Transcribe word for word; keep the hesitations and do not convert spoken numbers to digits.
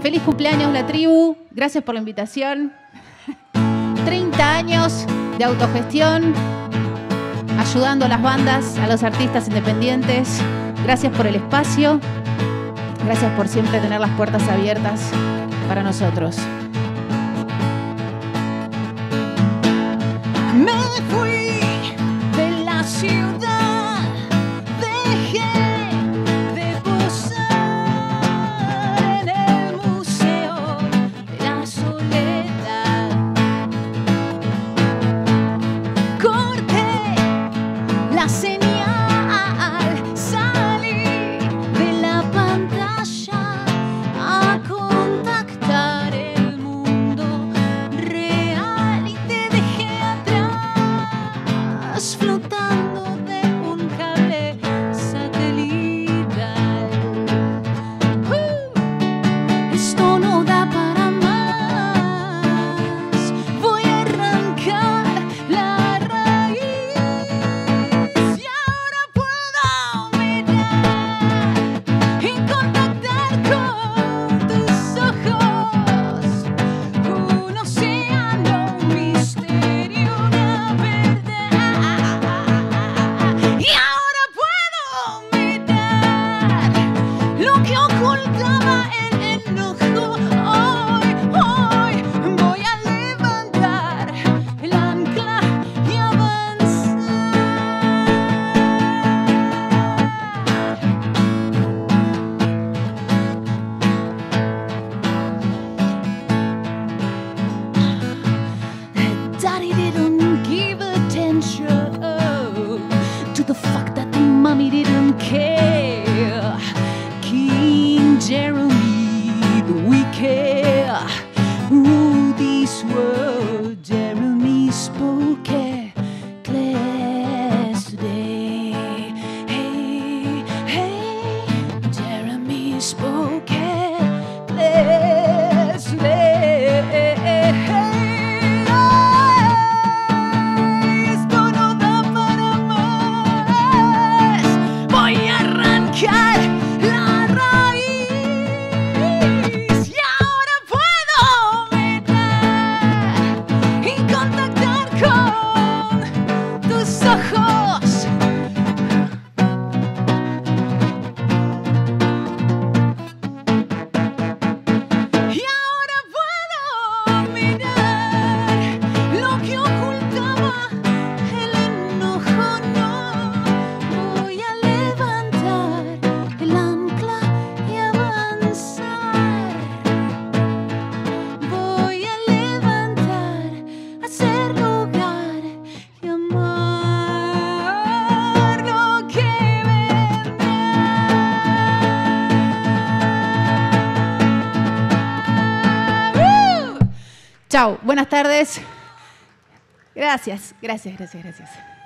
Feliz cumpleaños La Tribu, gracias por la invitación. treinta años de autogestión, ayudando a las bandas, a los artistas independientes. Gracias por el espacio, gracias por siempre tener las puertas abiertas para nosotros. Me fui de la ciudad, dejé de posar en el museo de la soledad. Corté la señal, salí de la pantalla a contactar el mundo real y te dejé atrás, flotando de un cable satelital. Uh, esto no da para más, voy a arrancar la raíz y ahora puedo mirar y contactar con tus ojos. Un océano, un misterio, una verdad. Y ahora puedo mirar lo que ocultaba el enojo. Hoy, hoy voy a levantar el ancla y avanzar. Daddy didn't give attention to the fact that the mommy didn't care. King Jeremy the wicked ruled this world. Jeremy spoke class today. Hey, hey, Jeremy spoke class today. Esto no da para más. Voy a arrancar la raíz y ahora puedo mirar y contactar con tus ojos. Y ahora puedo mirar lo que ocultaba el enojo. No voy a levantar el ancla y avanzar. Voy a levantar, hacer lugar y amar lo que vendrá. ¡Uh! Chau, buenas tardes. Gracias, gracias, gracias, gracias.